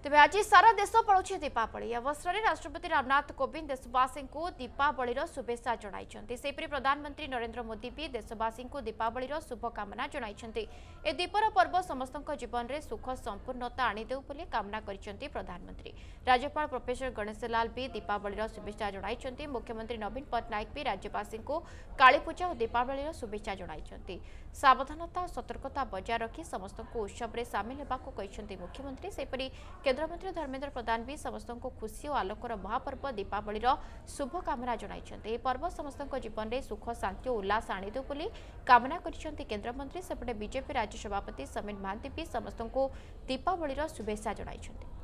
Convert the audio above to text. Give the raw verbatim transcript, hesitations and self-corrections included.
तेज आज सारा देश पालुछि दीपावली अवसर में राष्ट्रपति रामनाथ कोविंद देशवासी को दीपावली शुभेच्छा जणाइछन्ति। सेपरि प्रधानमंत्री नरेंद्र मोदी भी देशवासी को दीपावली शुभकामना जणाइछन्ति। ए दीपर पर्व समस्त जीवन में सुख संपूर्णता आनिदेउ बोली कामना करिसेंति प्रधानमंत्री। राज्यपाल प्रोफेसर गणेश लाल भी दीपावली शुभेच्छा जणाइछन्ति। मुख्यमंत्री नवीन पट्टनायक भी राज्यवासी को कालीपूजा और दीपावली शुभेच्छा जणाइछन्ति। सावधानता सतर्कता बजाय रखी समस्त को उत्सव में सामिल होबाको कहिसेंति मुख्यमंत्री। सेपरि केन्द्रमंत्री धर्मेंद्र प्रधान भी समस्त को खुशी और आलोकर महापर्व दीपावली शुभकामना जणाइछन्ति। पर्व समस्त जीवन में सुख शांति और उल्लास आनिदेउ बोली कामना करिसेंति केन्द्रमंत्री। सेपटे बीजेपी राज्य सभापति समीर महांती भी समस्त को दीपावली शुभेच्छा जणाइछन्ति।